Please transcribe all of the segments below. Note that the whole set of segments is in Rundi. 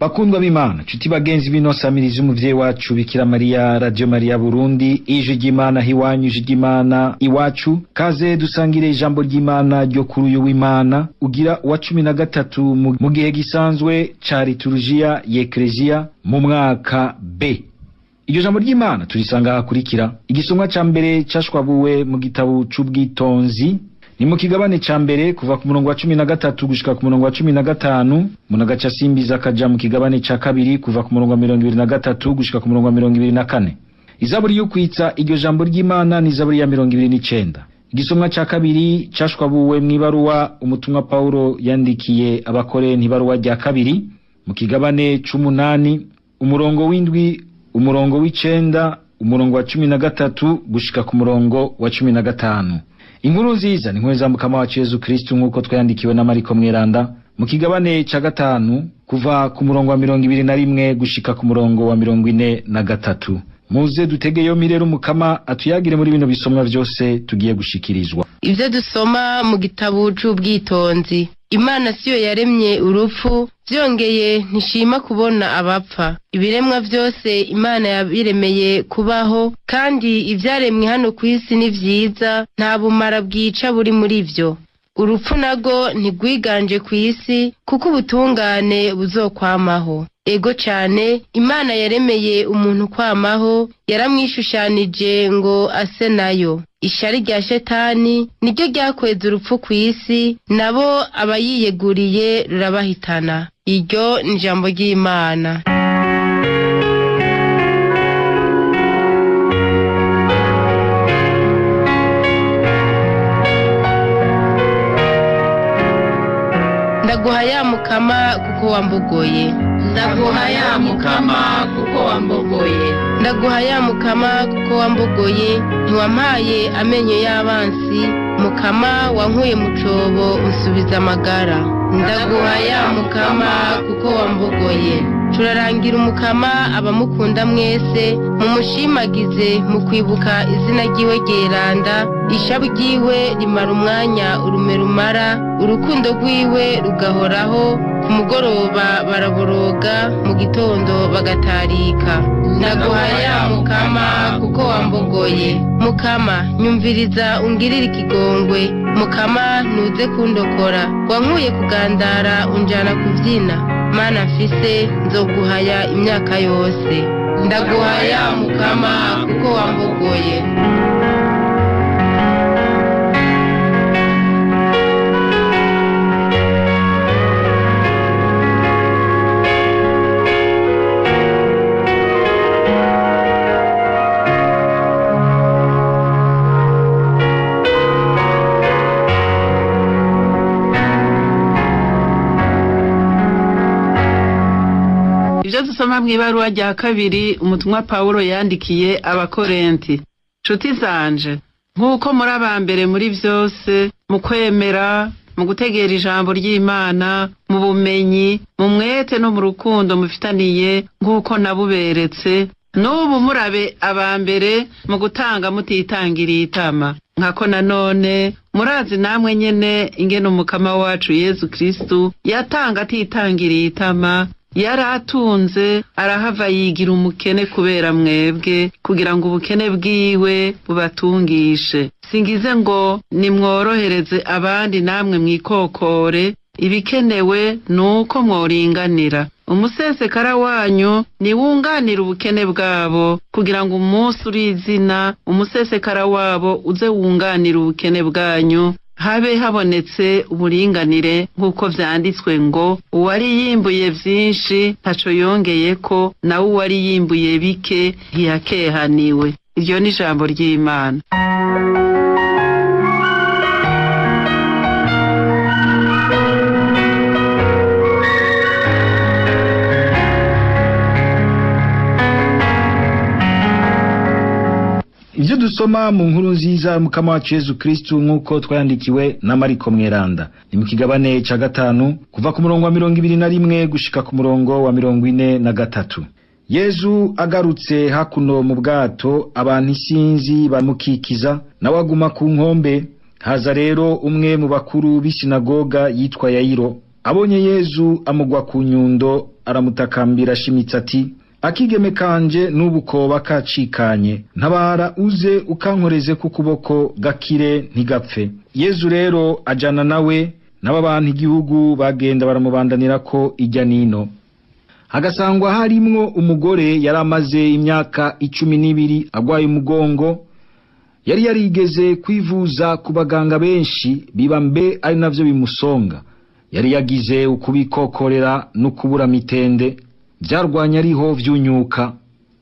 Bakundwa b'Imana, cuti bagenzi b'inosamirizi umuvyeyi wacu Bikira Maria, Radio Maria Burundi, ije ry'Imana hiwanyu, ije ry'Imana iwacu, kaze dusangire ijambo ry'Imana ryo kuri uyu w'Imana ugira wa 13 mu gihe gisanzwe ca liturujia y'Eklezia mu mwaka B. Iryo jambo ry'Imana turisanga hakurikira igisomwa ca mbere cashwabuwe mu gitabo c'ubwitonzi ni mu kigabane ca mbere kuva ku murongo wa 13 gushika ku murongo wa 15, munaga ca simbiza kaja mu kigabane ca kabiri kuva ku murongo wa 23 gushika ku murongo wa 24. Izaburi y'ukwitsa iryo jambo ry'Imana ni Zaburi ya 29. Igisomwa ca kabiri cashwabuwe mw'ibaruwa umutumwa Paulo yandikiye abakorenti ibaruwa rya kabiri mu kigabane c'8 umurongo w'indwi umurongo w'icenda umurongo wa 13 gushika ku murongo wa 15. Inkuru nziza ni nkuru za mukama wacu Yesu Kristo nkuko twayandikiwe na Mariko Mweranda mu kigabane ca 5 kuva ku murongo wa 21 gushika ku murongo wa 43. Muze dutegeyo mirero mukama atuyagire muri bino bisomwa vyose tugiye gushikirizwa. Ivyo dusoma mu gitabo c'ubwitonzi. Imana siyo yaremye urupfu, vyongeye ntishima kubona abapfa. Ibiremwa vyose Imana yabiremeye kubaho, kandi ivyaremwe hano kw'isi ni vyiza, nta bumara bwica buri muri vyo. Urupfu nago ntigwiganje kw'isi, kuko ubutungane buzokwamaho. Ego cane, Imana yaremeye umuntu kwamaho, yaramwishushanije ngo ase nayo. Ishari rya shetani niryo ryakweza urupfu kw'isi, nabo abayiyeguriye rurabahitana. Iryo ni ijambo ry'Imana. Ndaguha ya mukama kuko wambogoye. Ndaguha ya mukama kuko wambogoye. Ndaguha ya mukama kuko wambogoye, ntiwampaye amenyo y'abansi, mukama wankuye mu cobo unsubiza amagara. Ndaguha ya mukama kuko wambogoye. Turarangira umukama abamukunda mwese, mumushimagize mu kwibuka izina ryiwe ryeranda, ishabu ryiwe rimara umwanya urume rumara, urukundo rwiwe rugahoraho, ku mugoroba baraboroga, mu gitondo bagatarika. Ndaguha ya mukama kuko wambogoye. Mukama nyumviriza ungirira ikigongwe, mukama nuze kundokora, wankuye kugandara unjana kuvyina. Mana mfise nzoguhaya imyaka yose. Ndaguha ya mukama kuko wambogoye. Ivyo dusoma mw'ibaruwa rya kabiri umutumwa Paulo yandikiye abakorenti. Nshuti zanje, nkuko muri abambere muri vyose, mu kwemera, mu gutegera ijambo ry'Imana, mu bumenyi, mu mwete no mu rukundo mufitaniye nkuko nabuberetse, n'ubu murabe abambere mu gutanga mutitangiriye itama. Nkako nanone murazi namwe nyene ingene umukama wacu Yesu Kristo yatanga atitangiriye itama, yaratunze arahava yigira umukene kubera mwebwe, kugira ngo ubukene bwiwe bubatungishe. Singize ngo nimworohereze abandi namwe mwikokore, ibikenewe nuko mworinganira. Umusesekara wanyu niwunganira ubukene bwabo, kugira ngo umunsi urizina umusesekara wabo uze wunganira ubukene bwanyu, habe habonetse uburinganire nk'uko vyanditswe ngo uwari yimbuye vyinshi ntaco yongeyeko, nawe uwari yimbuye bike ntiyakehaniwe. Iryo ni ijambo ry'Imana. Ivyo dusoma mu nkuru nziza mukama wacu Yesu Kristo nkuko twayandikiwe na Mariko Mweranda ni mu kigabane ca 5 kuva ku murongo wa 21 gushika ku murongo wa 43. Yesu agarutse hakuno mu bwato, abantu isinzi bamukikiza nawe aguma ku nkombe. Haza rero umwe mu bakuru b'isinagoga yitwa Yayiro, abonye Yezu amugwa ku nyundo aramutakambira ashimitse ati, akigeme kanje n'ubukoba kacikanye, ntabara uze ukankoreze ku kuboko gakire ntigapfe. Yezu rero ajana nawe n'abantu igihugu bagenda baramubandanira ko ijya nino. Hagasangwa harimwo umugore yari amaze imyaka 12 agwaye umugongo, yari yarigeze kwivuza ku baganga benshi biba mbe ari navyo bimusonga. Yari yagize ukubikokorera no kubura mitende, byarwanya ariho vyunyuka.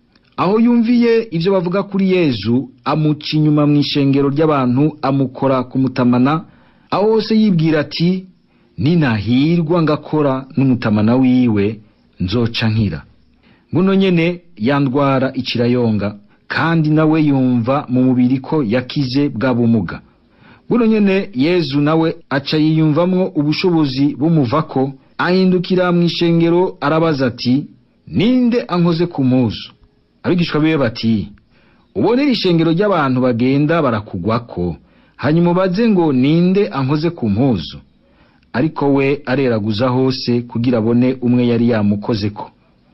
Aho yumviye ivyo bavuga kuri Yezu, amuca inyuma mw'ishengero ry'abantu amukora kumutamana, aho hose yibwira ati, ninahirwa ngakora n'umutamana wiwe nzoca nkira. Buno nyene yandwara ikirayonga, kandi nawe yumva mu mubiri ko yakize bwa bumuga. Buno nyene Yezu nawe aca yiyumvamwo ubushobozi bumuvako, ahindukira mw'ishengero arabaza ati, ninde ankoze ku mpuzu? Abigishwa biwe bati, ubonera ishengero ry'abantu bagenda barakugwako, hanyuma baze ngo ninde ankoze ku mpuzu? Ariko we areraguza hose kugira abone umwe yari yamukozeko.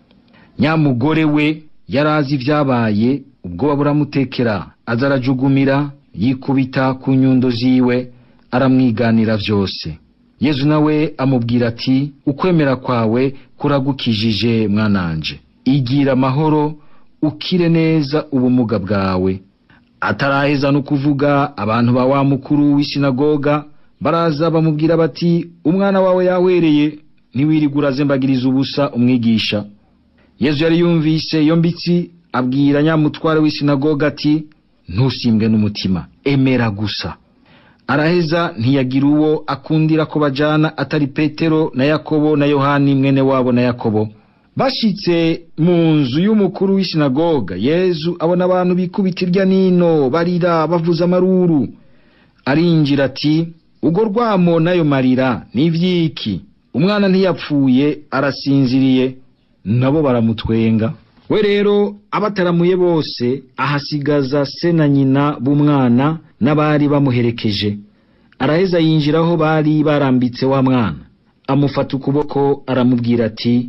Nyamugore we yarazi ivyabaye, ubwoba buramutekera, azarajugumira yikubita ku nyundo ziwe, aramwiganira vyose. Yezu nawe amubwira ati, ukwemera kwawe kuragukijije mwananje, igira amahoro ukire neza ubumuga bwawe. Ataraheza no kuvuga, abantu ba wa mukuru w'isinagoga baraza bamubwira bati, umwana wawe yahwereye, ntiwirigura zembagiriza ubusa umwigisha. Yezu yari yumvise iyo mbitsi, abwira nyamutware w'isinagoga ati, ntusimbwe n'umutima, emera gusa. Araheza ntiyagira uwo akundira ko bajana atari Petero na Yakobo na Yohani mwene wabo na Yakobo. Bashitse mu nzu y'umukuru w'isinagoga, Yezu abona abantu bikubitirya nino barira bavuza amaruru. Arinjira ati, ugo rwamo nayo marira n'ivyiki? Umwana ntiyapfuye, arasinziriye. Nabo baramutwenga. We rero abataramuye bose ahasigaza se na nyina b'umwana n'abari bamuherekeje. Araheza yinjiraho bari barambitse wa mwana, amufata ukuboko aramubwira ati,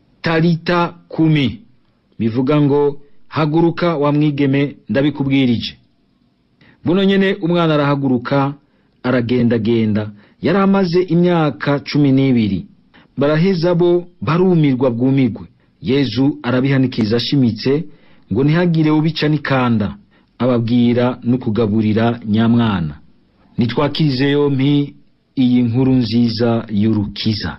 Talita kumi, bivuga ngo haguruka wa mwigeme ndabikubwirije. Buno nyene umwana arahaguruka aragendagenda, yari amaze imyaka 12. Baraheza bo barumirwa bwumigwe. Yezu arabihanikiza ashimitse ngo ntihagire ubica nikanda, ababwira no kugaburira nyamwana. Nitwakirize yompi iyi nkuru nziza y'urukiza.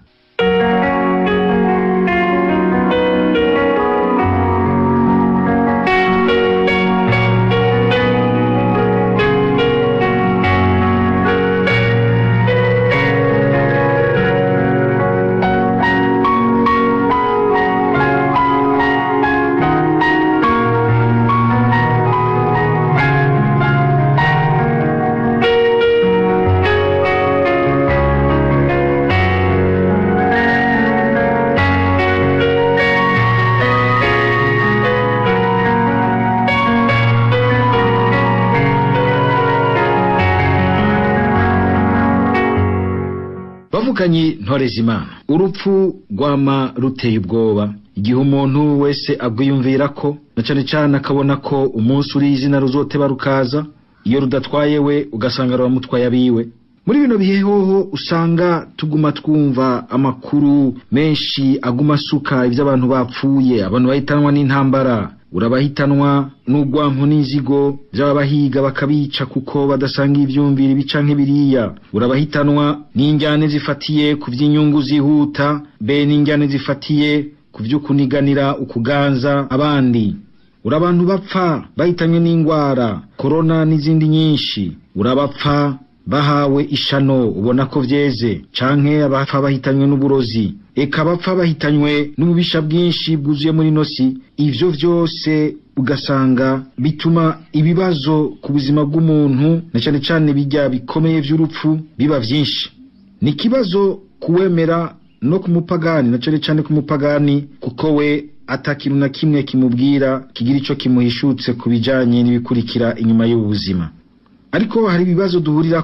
Bavukanye ntorezimana, urupfu rwama ruteye ubwoba igihe umuntu wese agwiyumvira ko, na cane cane akabona ko umunsi uri izina ruzoteba rukaza, iyo rudatwaye we ugasanga ruramutwaye abiwe. Muri bino bihe hoho usanga tuguma twumva amakuru menshi aguma suka ivy'abantu bapfuye, abantu bahitanwa n'intambara, urabahitanwa n'ugwanko n'inzigo by'abahiga bakabica kuko badasanga ivyumvira ibicanke biriya, urabahitanwa n'injyane zifatiye ku vy'inyungu zihuta, be n'injyane zifatiye ku vy'ukuniganira ukuganza abandi. Urabantu bapfa bahitanywe n'ingwara, corona n'izindi nyinshi, urabapfa bahawe ishano ubona ko vyeze, canke abapfa bahitanywe n'uburozi, eka bapfa bahitanywe n'ububisha bwinshi bwuzuye muri nosi. Ivyo vyose ugasanga bituma ibibazo ku buzima bw'umuntu, na cane cane bijya bikomeye vy'urupfu biba vyinshi. Ni kibazo kuwemera no kumupagani, na cane cane kumupagani, kuko we atakintu na kimwe kimubwira kigira ico kimuhishutse kubijanye n'ibikurikira inyuma y'ubuzima. Ariko hari ibibazo duhurirako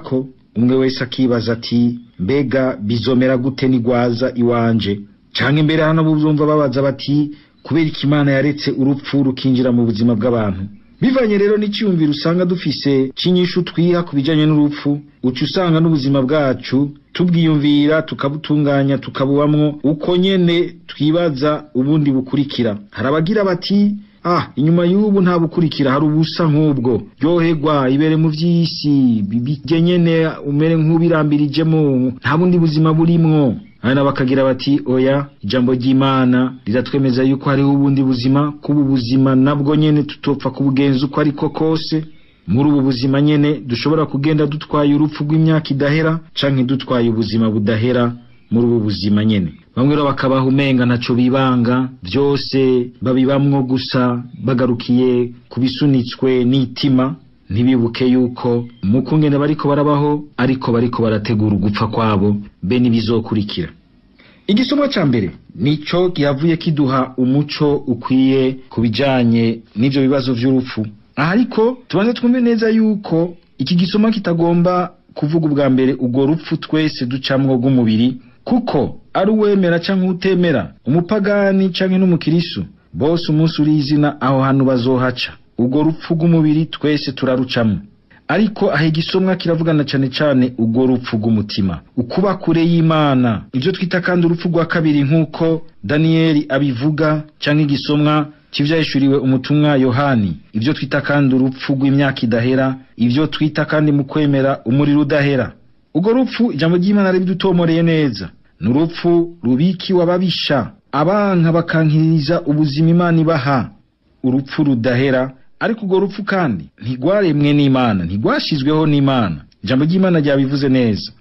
umwe wese akibaza ati mbega bizomera gute nigwaza iwanje? Canke mbere hano buzumva babaza bati kubera iki Imana yaretse urupfu rukinjira mu buzima bw'abantu? Bivanye rero n'iciyumviro usanga dufise cinyishu twiha kubijanye n'urupfu, uca usanga n'ubuzima bwacu tubwiyumvira tukabutunganya tukabubamwo uko nyene twibaza ubundi bukurikira. Harabagira bati inyuma y'ubu nta bukurikira, hari ubusa nk'ubwo, ryoherwa ibere mu vy'isi bibige nyene umere nk'ubirambirijemo, nta bundi buzima burimwo. Hana bakagira bati oya, ijambo ry'Imana riratwemeza yuko hariho ubundi buzima, kubu buzima nabwo nyene tutopfa kubugenza uko ariko kose. Muri ubu buzima nyene dushobora kugenda dutwaye urupfu rw'imyaka idahera canke dutwaye ubuzima budahera muri ubu buzima nyene. Bamwe rero bakabaho umenga ntaco bibanga, byose babibamwo gusa bagarukiye kubisunitswe n'itima, ntibibuke yuko mukungene bariko barabaho ariko bariko barategura ugupfa kwabo be nibizokurikira. Igisomwa ca mbere nico gihavuye kiduha umuco ukwiye kubijanye n'ivyo bibazo vy'urupfu. Ariko tubanze twumve neza yuko iki gisomwa kitagomba kuvuga ubwa mbere ubwo rupfu twese ducamwo rw'umubiri, kuko ari uwemera canke utemera, umupagani canke n'umukirisu, bose umunsi urizina aho hantu bazohaca. Ubwo rupfu rw'umubiri twese turarucamwo. Ariko aho igisomwa kiravugana cane cane ubwo rupfu rw'umutima, ukuba kure y'Imana, ivyo twita kandi urupfu rwa kabiri nk'uko Daniyeli abivuga, canke igisomwa kivyahishuriwe umutumwa Yohani, ivyo twita kandi urupfu rw'imyaka idahera, ivyo twita kandi mu kwemera umuriro udahera. Ubwo rupfu ijambo ry'Imana ribidutomoreye neza, n'urupfu rubikiwe ababisha, abanka bakankiriza ubuzima Imana ibaha, urupfu rudahera. Ariko ubwo rupfu kandi ntigwaremwe n'Imana, ntigwashizweho n'Imana. Ijambo ry'Imana ryabivuze neza.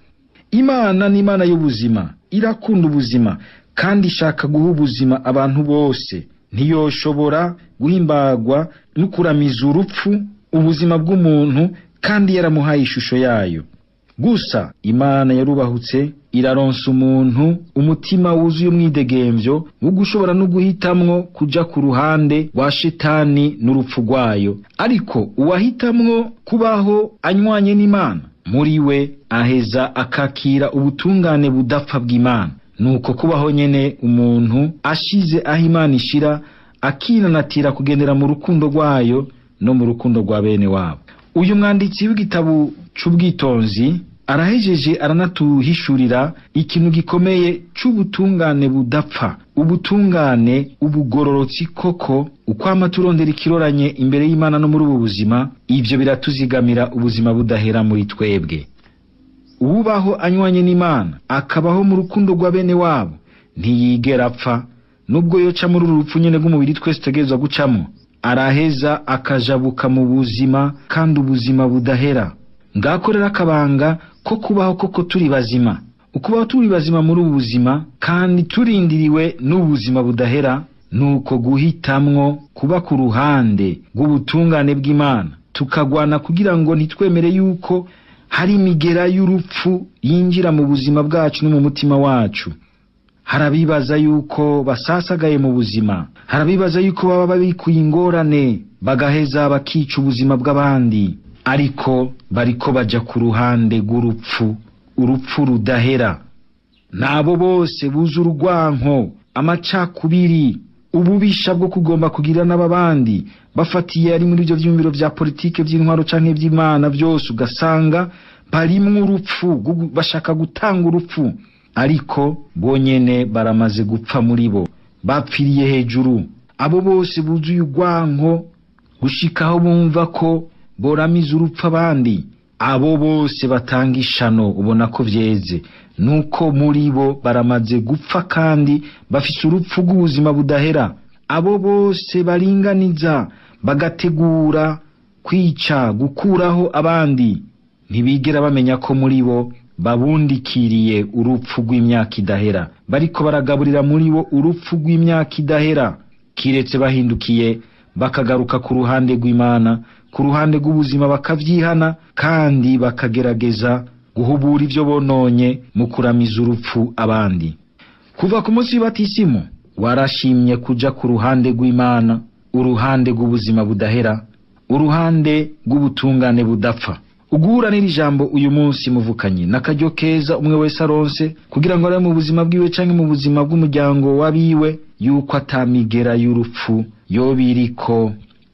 Imana ni Imana y'ubuzima, irakunda ubuzima kandi ishaka guha ubuzima abantu bose. Ntiyoshobora guhimbagwa n'ukuramiza urupfu ubuzima bw'umuntu kandi yaramuhaye ishusho yayo. Gusa Imana yarubahutse iraronsa umuntu umutima wuzuye umwidegemvyo wo gushobora no guhitamwo kuja ku ruhande rwa shetani n'urupfu rwayo. Ariko uwahitamwo kubaho anywanye n'Imana, muri we aheza akakira ubutungane budapfa bw'Imana. Nuko kubaho nyene umuntu ashize aho Imana ishira, akinanatira kugendera mu rukundo rwayo no mu rukundo rwa bene wabo. Uyu mwanditsi w'igitabo c'ubwitonzi arahejeje aranatuhishurira ikintu gikomeye c'ubutungane budapfa, ubutungane ubugororotsi koko, ukwama turondera ikiroranye imbere y'Imana no muri ubu buzima. Ivyo biratuzigamira ubuzima budahera muri twebwe. Ubaho anywanye n'Imana akabaho mu rukundo rwa bene wabo ntiyigera apfa, nubwo yoca muri urupfu nyene rw'umubiri twese tegerezwa gucamo, araheza akajabuka mu buzima kandi ubuzima budahera. Ngakorera akabanga ko kubaho koko turi bazima, ukubaho turi bazima muri ubu buzima kandi turindiriwe n'ubuzima budahera, nuko guhitamwo kuba ku ruhande rw'ubutungane bw'Imana, tukagwana kugira ngo ntitwemere yuko hari imigera y'urupfu yinjira mu buzima bwacu no mu mutima wacu. Harabibaza yuko basasagaye mu buzima, harabibaza yuko baba babikuye ingorane bagaheza bakica ubuzima bw'abandi, ariko bariko baja ku ruhande rw'urupfu, urupfu rudahera. Nabo bose buza urugwanko, amacakubiri, ububisha bwo kugomba kugira n'ababandi, bafatiye ari muri ivyo vyumviro vya politike vy'intwaro canke vy'Imana vyose, ugasanga barimwo urupfu, bashaka gutanga urupfu. Ariko bonyene baramaze gupfa muri bo, bapfiriye hejuru. Abo bose buzuye urwanko gushikaho bumva ko boramiza urupfu abandi, abo bose batanga ishano ubona ko vyeze, nuko muri bo baramaze gupfa kandi bafise urupfu rw'ubuzima budahera. Abo bose baringaniza bagategura kwica, gukuraho abandi, ntibigera bamenya ko muri bo babundikiriye urupfu rw'imyaka idahera, bariko baragaburira muri bo urupfu rw'imyaka idahera. Kiretse bahindukiye bakagaruka ku ruhande rw'Imana, ku ruhande rw'ubuzima, bakavyihana kandi bakagerageza guhubura ivyo bononye mu kuramiza urupfu abandi. Kuva ku munsi w'Ibatisimu warashimye kuja ku ruhande rw'Imana, uruhande rw'ubuzima budahera, uruhande rw'ubutungane budapfa. uguhura n'iri jambo uyu munsi muvukanye n'akaryo keza umwe wese aronse kugira ngo ari mu buzima bwiwe canke mu buzima bw'umuryango wabiwe yuko atamigera y'urupfu yobiriko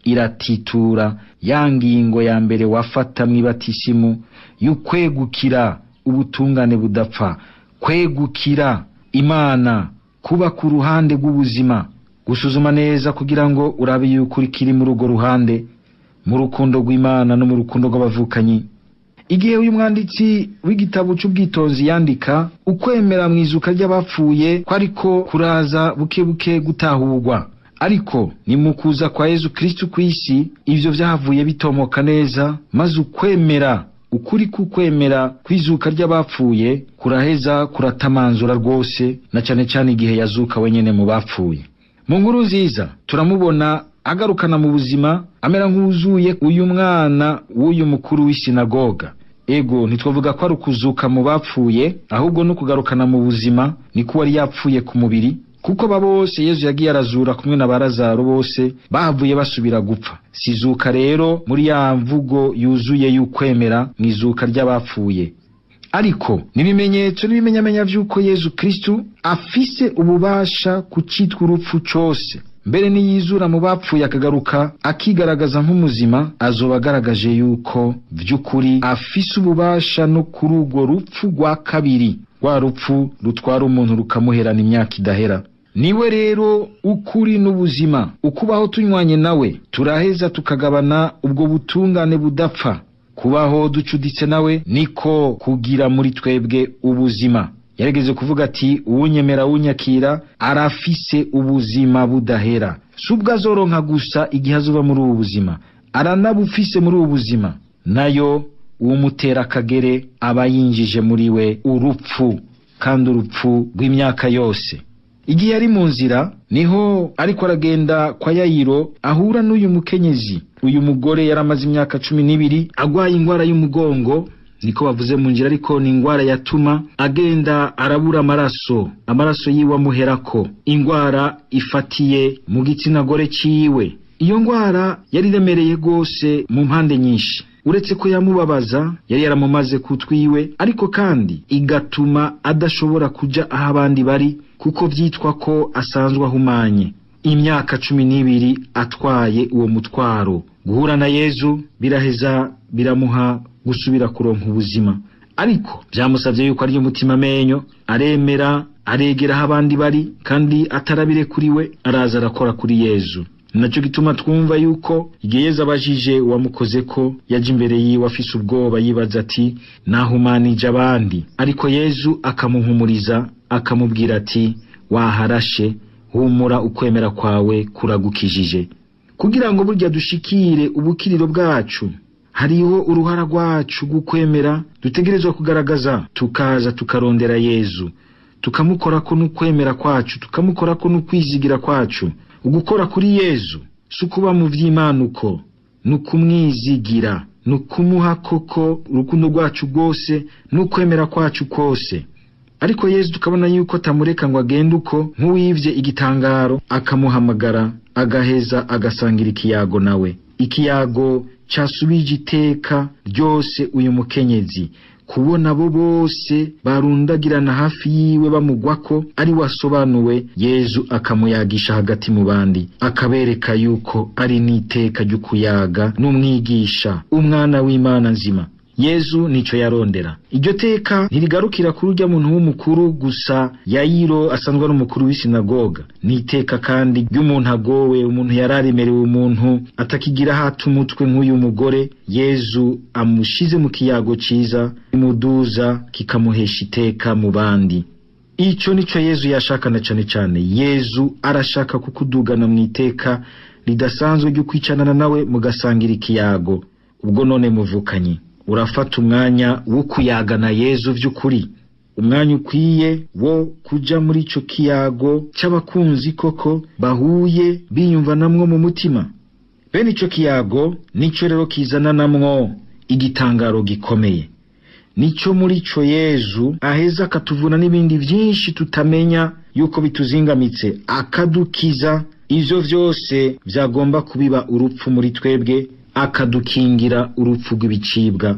iratitura ya ngingo ya mbere wafata mw'ibatisimu y'ukwegukira ubutungane budapfa, kwegukira Imana, kuba ku ruhande rw'ubuzima, gusuzuma neza kugira ngo urabe yuko urikiri muri urwo ruhande, mu rukundo rw'Imana no mu rukundo rw'abavukanyi. Igihe uyu mwanditsi w'igitabo cy'ubwitonzi yandika ukwemera mwizuka ry'abapfuye kwariko kuraza buke buke gutahurwa, ariko ni mu kuza kwa Yesu Kristo kw'isi ivyo vyahavuye bitomoka neza, maze ukwemera ukuri kukwemera kwizuka ry'abapfuye kuraheza kuratamanzura rwose, na cane cane igihe yazuka wenyene mu bapfuye. Mu nkuru nziza turamubona agarukana mu buzima amera nk'uzuye uyu mwana w'uyu mukuru w'isinagoga. Ego ntitwavuga ko ari ukuzuka mu bapfuye, ahubwo no kugarukana mu buzima, niko wari yapfuye ku mubiri, kuko bose Yesu yagiye arazura kumwe na Barazaro bose bahavuye basubira gupfa. Sizuka rero muri ya mvugo yuzuye y'ukwemera mwizuka ry'abapfuye, ariko nibimenyetso n'ibimenyamenya vy'uko Yesu Kristo afise ububasha ku citwa urupfu cose. Mbere niyizura mu bapfuye akagaruka akigaragaza nk'umuzima, azoba agaragaje yuko vy'ukuri afise ububasha no kuri urwo rupfu rwa kabiri, rwa rupfu rutwara umuntu rukamuherana imyaka idahera. Niwe rero ukuri n'ubuzima, ukubaho tunywanye nawe turaheza tukagabana ubwo butungane budapfa. Kubaho ducuditse nawe niko kugira muri twebwe ubuzima. Yarigeze kuvuga ati uwunyemera unyakira arafise ubuzima budahera. Subwo azoronka gusa igihe azoba muri ubu buzima, aranabufise muri ubu buzima, nayo uwumutera akagere aba yinjije muri we urupfu, kandi urupfu rw'imyaka yose. Igihe yari mu nzira niho ariko aragenda kwa Yayiro ahura n'uyu mukenyezi. Uyu mugore yaramaze imyaka 12 agwaye ingwara y'umugongo, niko bavuze mu njira, ariko ni ingwara yatuma agenda arabura amaraso yiwe amuherako, ingwara ifatiye mu gitsina gore ciwe. Iyo ngwara yari remereye gose mu mpande nyinshi, uretse ko yamubabaza yari yaramumaze kutwiwe, ariko kandi igatuma adashobora kuja aho abandi bari, kuko vyitwa ko asanzwe ahumanye. Imyaka 12 atwaye uwo mutwaro. Guhura na Yesu biraheza biramuha gusubira kuronka ubuzima, ariko byamusavye yuko ari umutima menyo, aremera aregera aho abandi bari, kandi atarabire kuri we araza arakora kuri Yesu. Naco gituma twumva yuko igihe Yesu abajije wamukoze ko yaje imbere yiwe afise ubwoba, yibaza ati nahumanije abandi, ariko Yesu akamuhumuriza akamubwira ati waharashe, humura, ukwemera kwawe kuragukijije. Kugira ngo burya dushikire ubukiriro bwacu hariho uruhara rwacu gukwemera dutegerezwa kugaragaza, tukaza tukarondera Yesu, tukamukorako n'ukwemera kwacu, tukamukorako n'ukwizigira kwacu. Ugukora kuri Yesu sukuba mu vy'imanuko, nukumwizigira, nukumuha koko urukundo rwacu rwose n'ukwemera kwacu kose. Ariko Yesu tukabona yuko tamureka ngo agende uko nk'uwivye igitangaro, akamuhamagara agaheza agasangira ikiyago nawe. Ikiyago casubije iteka ryose uyu mukenyezi, kubona abo bose barundagirana hafi yiwe bamugwako ari wasobanuwe. Yesu akamuyagisha hagati mu bandi, akabereka yuko ari n'iteka ry'ukuyaga n'umwigisha, umwana w'Imana nzima. Yesu nico yarondera. Iryo teka ntirigarukira kuri urya muntu w'umukuru gusa, Yayiro asanzwe ari umukuru w'isinagoga, ni iteka kandi ry'umuntu agowe, umuntu yararemerewe, umuntu atakigira hata umutwe nk'uyu mugore. Yesu amushize mu kiyago ciza, imuduza kikamuhesha iteka mu bandi. Ico nico Yesu yashakana cane cane. Yesu arashaka kukudugana mu iteka ridasanzwe ryo kwicanana nawe mugasangira ikiyago. Ubwo none muvukanye, urafata umwanya wo kuyagana Yesu vy'ukuri, umwanya ukwiye wo kuja muri ico kiyago c'abakunzi koko bahuye biyumva namwo mu mutima. Bene ico kiyago nico rero kizana namwo igitangaro gikomeye, nico muri ico Yesu aheza akatuvuna n'ibindi vyinshi tutamenya yuko bituzingamitse, akadukiza ivyo vyose vyagomba kubiba urupfu muri twebwe, akadukingira urupfu rw'ibicibwa,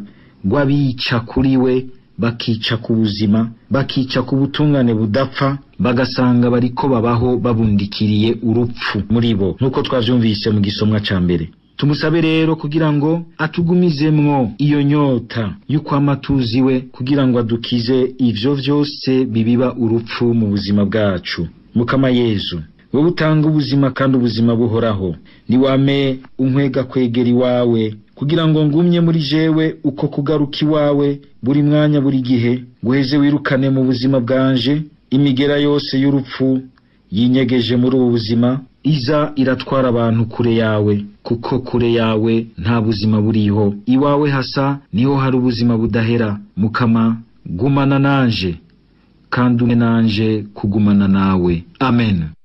rw'abica kuri we, bakica ku buzima, bakica ku butungane budapfa, bagasanga bariko babaho babundikiriye urupfu muri bo, nk'uko twavyumvise mu gisomwa ca mbere. Tumusabe rero kugira ngo atugumizemwo iyo nyota y'ukwama tuziwe, kugira ngo adukize ivyo vyose bibiba urupfu mu buzima bwacu. Mukama Yezu, wowe utanga ubuzima kandi ubuzima buhoraho, niwame unkwega kwegera iwawe, kugira ngo ngumye muri jewe uko kugaruka iwawe buri mwanya buri gihe, guheze wirukane mu buzima bwanje imigera yose y'urupfu yinyegeje muri ubu buzima, iza iratwara abantu kure yawe, kuko kure yawe nta buzima buriho, iwawe hasa niho hari ubuzima budahera. Mukama, gumana nanje kandi ume nanje kugumana nawe. Amen.